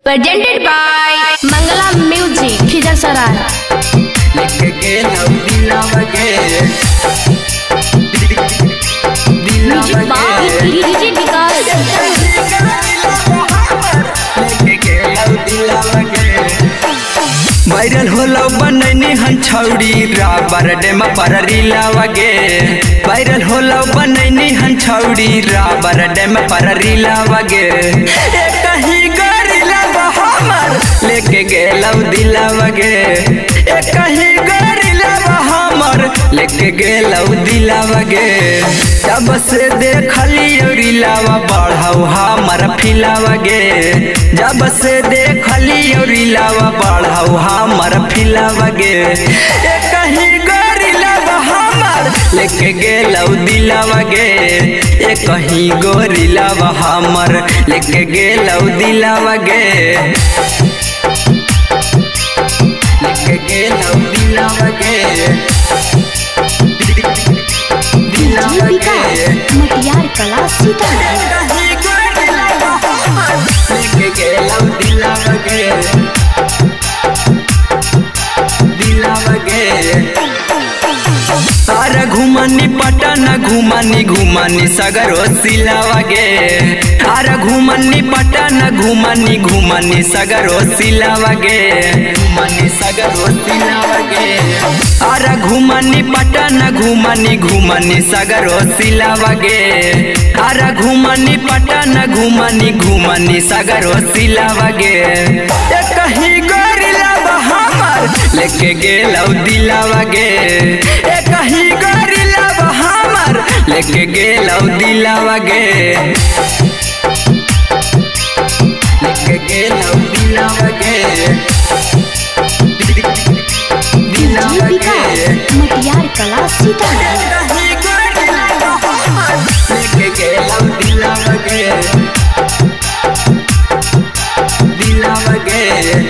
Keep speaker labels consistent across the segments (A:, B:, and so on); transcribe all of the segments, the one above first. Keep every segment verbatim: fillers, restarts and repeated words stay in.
A: Presented by Mangala Music, Khizar Music by D J
B: viral होला बनैनी हन छौड़ी राबर डेमा पर रीला वगे वायरल होला बनैनी हन छौड़ी राबर डेमा पर रीला वगे ए कहीं गरिला हमर लेके गेलौ दिला वगे ए कहीं गरिला हमर लेके गेलौ दिला वगे जब से देखली रीलावा बढ़ाऊ हमर फिला वगे जब से देखली रीलावा बढ़ाऊ हमर फिला वगे ए कहीं गोरिला हमर लेके गेलौ दिला वगे ए कहीं गोरिला हमर लेके गेलौ दिला वगे लेके गेलौ दिला वगे दिला वगे
A: मटियार कला सीतामढ़ी
B: लेके गेलौ दिला वगे दिला वगे अरे घुमनी पटन घुमनी घुमनी सगरो सिला वगे अरे घुमनी पटन घुमनी घुमनी सगरो सिला वगे घुमनी सगरो सिला वगे अरे घुमनी पटन घुमनी घुमनी सगरो सिला वगे अरे घुमनी पटन घुमनी घुमनी सगरो सिला वगे ए कहीं गोरिला हमर लेके गेलौ दिला वगे ए कहीं गोरिला हमर लेके गेलौ दिला वगे लेके गेलौ दिला वगे दिला वगे
A: मटियार कला सीतामढ़ी
B: लेके गेलौ दिला वगे दिला वगे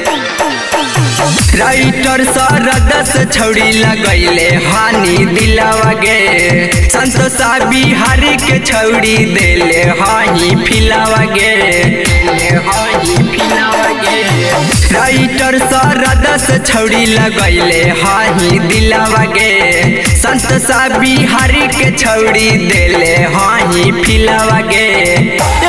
B: राइटर सरद से छौड़ी लगैले हानि दिला वगे संतोषा बिहारी के छौड़ी देले हानि फिला वगे हानि फिला वगे राइटर सरद से छौड़ी लगैले हानि दिला वगे संतोषा बिहारी के छौड़ी देले हानि फिला वगे।